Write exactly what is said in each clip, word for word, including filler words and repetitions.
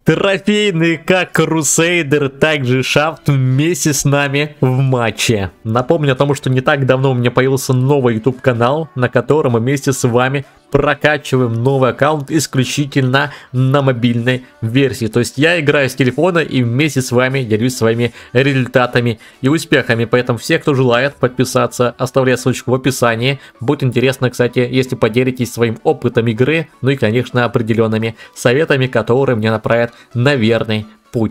Трофейный как Крусейдер, также Шафт вместе с нами в матче. Напомню о том, что не так давно у меня появился новый YouTube канал, на котором мы вместе с вами прокачиваем новый аккаунт исключительно на мобильной версии. То есть я играю с телефона и вместе с вами делюсь своими результатами и успехами. Поэтому все, кто желает подписаться, оставляю ссылочку в описании. Будет интересно, кстати, если поделитесь своим опытом игры, ну и, конечно, определенными советами, которые мне направят на верный путь.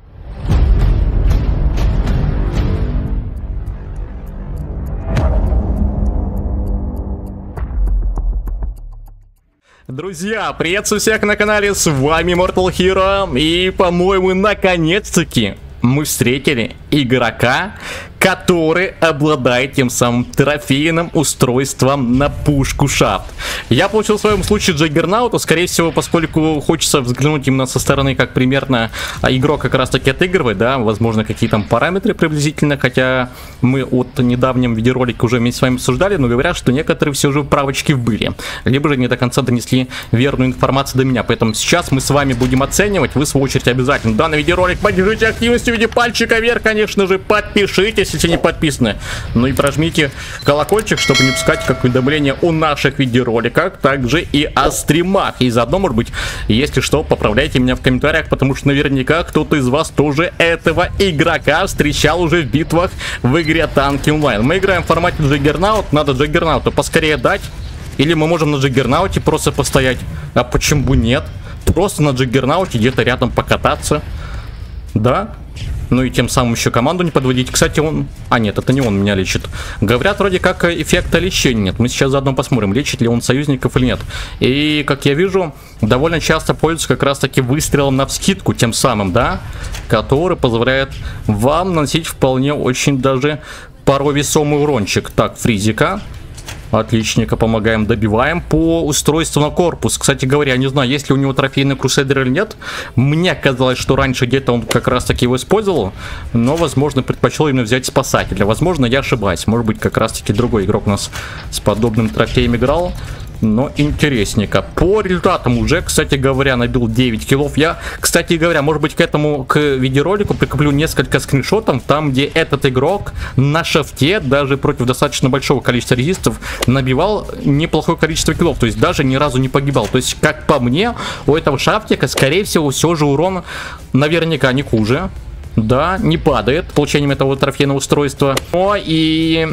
Друзья, приветствую всех на канале, с вами Mortal Hero, и, по-моему, наконец-таки мы встретили игрока, который обладает тем самым трофейным устройством на пушку Шафт. Я получил в своем случае Джаггернаута, скорее всего, поскольку хочется взглянуть именно со стороны, как примерно игрок как раз таки отыгрывает, да, возможно, какие там параметры приблизительно, хотя мы от недавнем видеоролика уже вместе с вами обсуждали, но говорят, что некоторые все же правочки были, либо же не до конца донесли верную информацию до меня, поэтому сейчас мы с вами будем оценивать. Вы, в свою очередь, обязательно данный видеоролик поддержите активностью в виде пальчика вверх, конечно же, подпишитесь, если не подписаны. Ну и прожмите колокольчик, чтобы не пускать как уведомления о наших видеороликах, также и о стримах. И заодно, может быть, если что, поправляйте меня в комментариях, потому что наверняка кто-то из вас тоже этого игрока встречал уже в битвах в игре Танки Онлайн. Мы играем в формате Джаггернаут, надо Джаггернауту поскорее дать. Или мы можем на Джаггернауте просто постоять. А почему бы нет? Просто на Джаггернауте где-то рядом покататься. Да? Ну и тем самым еще команду не подводить. Кстати, он... А, нет, это не он меня лечит. Говорят, вроде как эффекта лечения нет. Мы сейчас заодно посмотрим, лечит ли он союзников или нет. И, как я вижу, довольно часто пользуется как раз-таки выстрелом навскидку, тем самым, да? Который позволяет вам наносить вполне очень даже порой весомый урончик. Так, Фризика. Отличненько, помогаем, добиваем по устройству на корпус. Кстати говоря, не знаю, есть ли у него трофейный Крусейдер или нет. Мне казалось, что раньше где-то он как раз таки его использовал, но, возможно, предпочел именно взять спасателя. Возможно, я ошибаюсь. Может быть, как раз таки другой игрок у нас с подобным трофеем играл. Но интересненько. По результатам уже, кстати говоря, набил девять киллов. Я, кстати говоря, может быть, к этому, к видеоролику прикреплю несколько скриншотов, там, где этот игрок на шафте, даже против достаточно большого количества резистов, набивал неплохое количество киллов. То есть даже ни разу не погибал. То есть, как по мне, у этого шафтика, скорее всего, все же урон наверняка не хуже. Да, не падает получением этого трофейного устройства. Но и...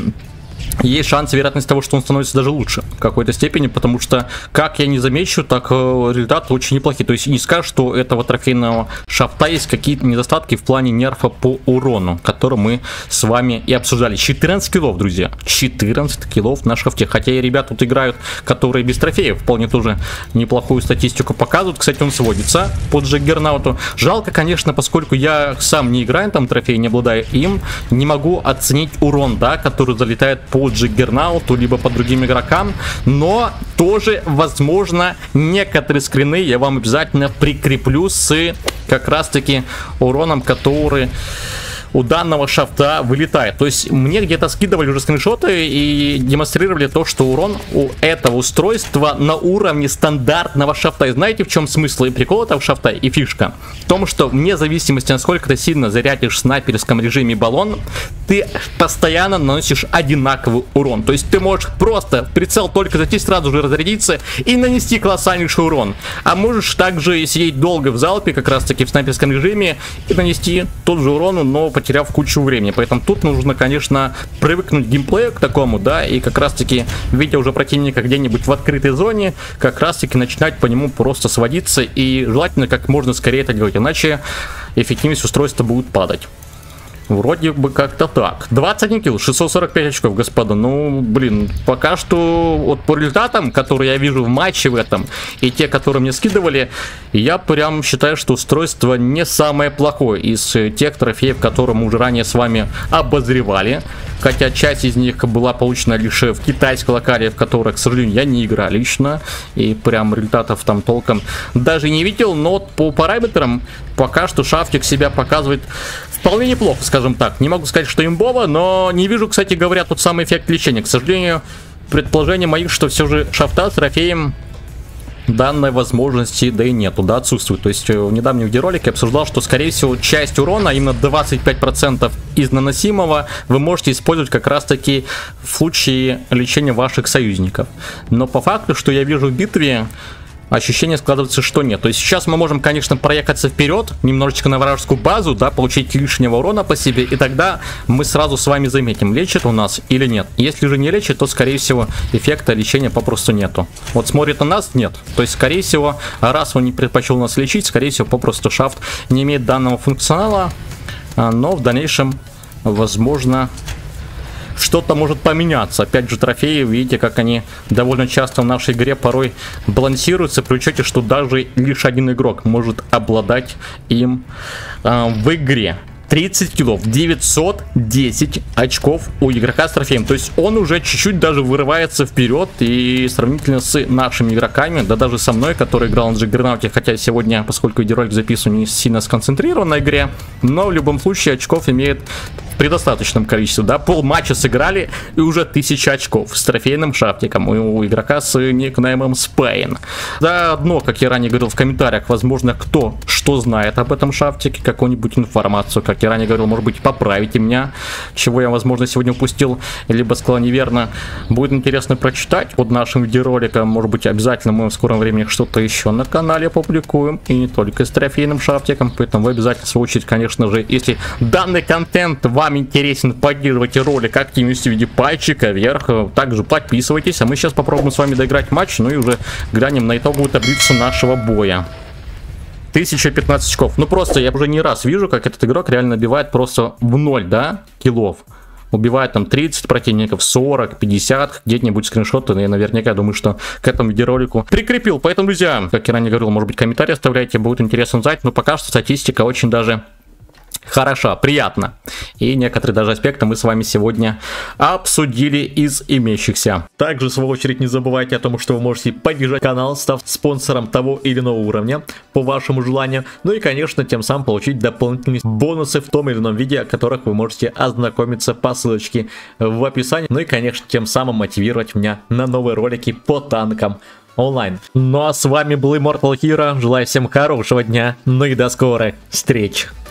есть шанс, вероятность того, что он становится даже лучше в какой-то степени, потому что, как я не замечу, так э, результаты очень неплохие. То есть не скажешь, что у этого трофейного шафта есть какие-то недостатки в плане нерфа по урону, который мы с вами и обсуждали. четырнадцать киллов, друзья. четырнадцать киллов на шафте. Хотя и ребята тут играют, которые без трофеев, вполне тоже неплохую статистику показывают. Кстати, он сводится под Джаггернауту. Жалко, конечно, поскольку я сам не играю там трофей, не обладаю им, не могу оценить урон, да, который залетает по Джаггернауту, либо по другим игрокам, но тоже, возможно, некоторые скрины я вам обязательно прикреплю с как раз таки уроном, который у данного шафта вылетает. То есть мне где-то скидывали уже скриншоты и демонстрировали то, что урон у этого устройства на уровне стандартного шафта. И знаете, в чем смысл и прикол этого шафта и фишка? В том, что вне зависимости, насколько ты сильно зарядишь в снайперском режиме баллон, ты постоянно наносишь одинаковый урон. То есть ты можешь просто в прицел только зайти, сразу же разрядиться и нанести колоссальнейший урон. А можешь также сидеть долго в залпе, как раз таки в снайперском режиме, и нанести тот же урон, но потеряв кучу времени. Поэтому тут нужно, конечно, привыкнуть к геймплею к такому, да, и как раз таки, видя уже противника где-нибудь в открытой зоне, как раз таки начинать по нему просто сводиться, и желательно как можно скорее это делать, иначе эффективность устройства будет падать. Вроде бы как-то так. двадцать один килл, шестьсот сорок пять очков, господа. Ну, блин, пока что вот по результатам, которые я вижу в матче в этом, и те, которые мне скидывали, я прям считаю, что устройство не самое плохое из тех трофеев, которые мы уже ранее с вами обозревали. Хотя часть из них была получена лишь в китайской локале, в которой, к сожалению, я не играл лично. И прям результатов там толком даже не видел. Но по параметрам пока что шафтик себя показывает вполне неплохо, скажем так. Не могу сказать, что имбово, но не вижу, кстати говоря, тот самый эффект лечения. К сожалению, предположение моих, что все же шафта с трофеем данной возможности, да и нету, да, отсутствует. То есть в недавнем видеоролике я обсуждал, что, скорее всего, часть урона, именно двадцать пять процентов из наносимого, вы можете использовать как раз-таки в случае лечения ваших союзников. Но по факту, что я вижу в битве, ощущение складывается, что нет. То есть сейчас мы можем, конечно, проехаться вперед, немножечко на вражескую базу, да, получить лишнего урона по себе, и тогда мы сразу с вами заметим, лечит у нас или нет. Если же не лечит, то, скорее всего, эффекта лечения попросту нету. Вот смотрит на нас, нет. То есть, скорее всего, раз он не предпочел нас лечить, скорее всего, попросту шафт не имеет данного функционала, но в дальнейшем, возможно, что-то может поменяться. Опять же, трофеи, видите, как они довольно часто в нашей игре порой балансируются, при учете, что даже лишь один игрок может обладать им э, в игре. тридцать киллов, девятьсот десять очков у игрока с трофеем. То есть он уже чуть-чуть даже вырывается вперед, и сравнительно с нашими игроками, да даже со мной, который играл на Джаггернауте, хотя сегодня, поскольку видеоролик записываю, не сильно сконцентрирован на игре, но в любом случае очков имеет при достаточном количестве, да, пол матча сыграли и уже тысяча очков с трофейным шафтиком у игрока с никнеймом Спейн. Да, одно, как я ранее говорил в комментариях, возможно, кто что знает об этом шафтике, какую-нибудь информацию, как я ранее говорил, может быть, поправите меня, чего я, возможно, сегодня упустил, либо сказал неверно, будет интересно прочитать под нашим видеороликом, может быть, обязательно мы в скором времени что-то еще на канале опубликуем, и не только с трофейным шафтиком, поэтому вы обязательно, в свою очередь, конечно же, если данный контент вам интересен, поддерживайте ролик активностью в виде пальчика вверх, также подписывайтесь, а мы сейчас попробуем с вами доиграть матч, ну и уже глянем на итоговую таблицу нашего боя. тысяча пятнадцать очков, ну просто я уже не раз вижу, как этот игрок реально набивает просто в ноль, да, киллов. Убивает там тридцать противников, сорок, пятьдесят, где-нибудь скриншоты, я наверняка думаю, что к этому видеоролику прикрепил. Поэтому, друзья, как я ранее говорил, может быть, комментарии оставляйте, будет интересно узнать, но пока что статистика очень даже хороша, приятно. И некоторые даже аспекты мы с вами сегодня обсудили из имеющихся. Также, в свою очередь, не забывайте о том, что вы можете поддержать канал, став спонсором того или иного уровня, по вашему желанию. Ну и, конечно, тем самым получить дополнительные бонусы в том или ином виде, о которых вы можете ознакомиться по ссылочке в описании. Ну и, конечно, тем самым мотивировать меня на новые ролики по танкам онлайн. Ну а с вами был Immortal Hero. Желаю всем хорошего дня. Ну и до скорых встреч.